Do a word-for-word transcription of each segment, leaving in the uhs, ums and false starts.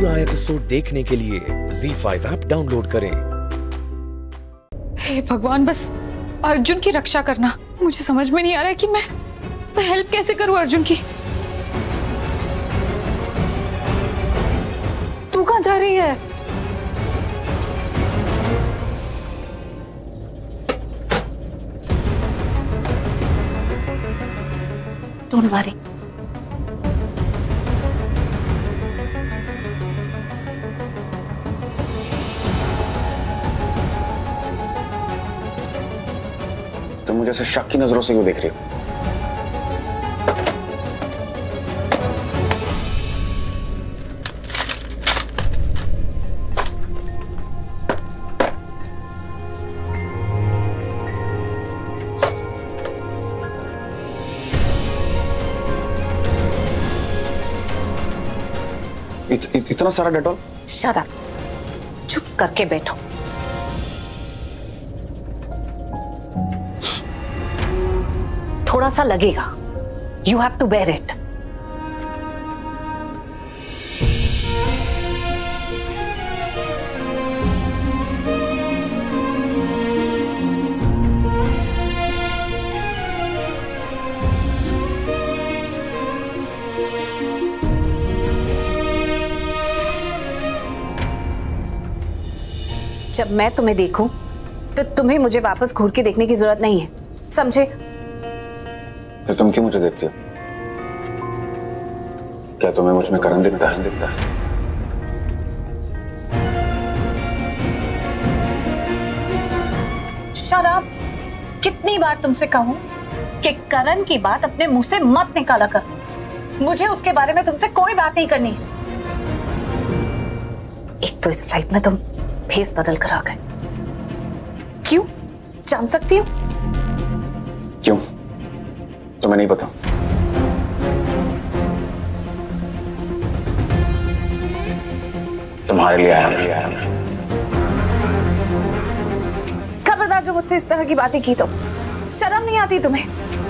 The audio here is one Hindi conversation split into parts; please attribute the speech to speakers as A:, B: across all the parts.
A: पूरा एपिसोड देखने के लिए ज़ी फाइव ऐप डाउनलोड करें।
B: हे भगवान, बस अर्जुन की रक्षा करना। मुझे समझ में नहीं आ रहा है कि मैं मैं हेल्प कैसे करूं अर्जुन की। तू कहां जा रही है? Don't worry.
C: तुम मुझे ऐसे शक की नजरों से क्यों देख रही हो? इत, इत, इतना सारा डेटॉल?
D: शट अप, चुप करके बैठो। थोड़ा सा लगेगा, you have to bear it. जब मैं तुम्हें देखूं तो तुम्हें मुझे वापस घूर के देखने की जरूरत नहीं है, समझे?
C: तो तुम क्यों मुझे देखती हो? क्या तुम्हें मुझ में करण दिखता है? दिखता है
D: शराब, कितनी बार तुमसे कहूं कि करण की बात अपने मुंह से मत निकाला कर। मुझे उसके बारे में तुमसे कोई बात नहीं करनी है। एक तो इस फ्लाइट में तुम फेस बदल कर आ गए। क्यों, जान सकती हूँ?
C: क्यों? तुम्हें नहीं पता? तुम्हारे लिए आया मैं।
D: खबरदार जो मुझसे इस तरह की बातें की तो शर्म नहीं आती तुम्हें?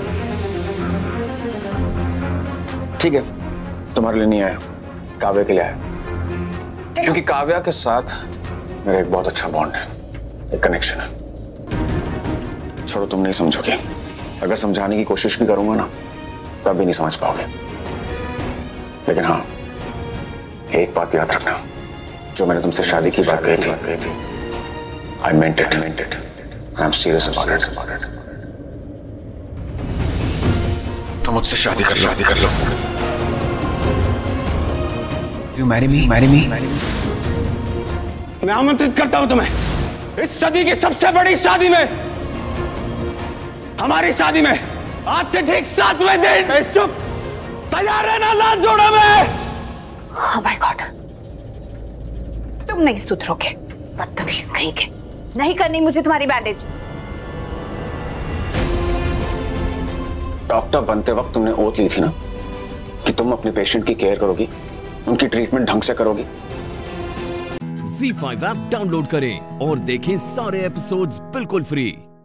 C: ठीक है, तुम्हारे लिए नहीं आया, काव्या के लिए आया। क्योंकि काव्या के साथ मेरा एक बहुत अच्छा बॉन्ड है, एक कनेक्शन है। छोड़ो, तुम नहीं समझोगे। अगर समझाने की कोशिश भी करूंगा ना, तब भी नहीं समझ पाओगे। लेकिन हाँ, एक बात याद रखना, जो मैंने तुमसे शादी की बात कही थी, I meant it. I'm serious about it. तो मुझसे शादी कर शादी कर लो।
E: You marry me? Marry me?
F: मैं आमंत्रित करता हूं तुम्हें इस सदी की सबसे बड़ी शादी में, हमारी शादी में, आज से ठीक सातवें दिन। चुप, तैयार रहना लाल जोड़ा में।
D: Oh my God, तुम नहीं सुधरोगे, बदतमीज कहीं के। नहीं करनी मुझे तुम्हारी बैंडेज।
C: डॉक्टर बनते वक्त तुमने ओथ ली थी ना कि तुम अपने पेशेंट की केयर करोगी, उनकी ट्रीटमेंट ढंग से करोगी।
A: ज़ी फाइव ऐप डाउनलोड करें और देखें सारे एपिसोड्स बिल्कुल फ्री।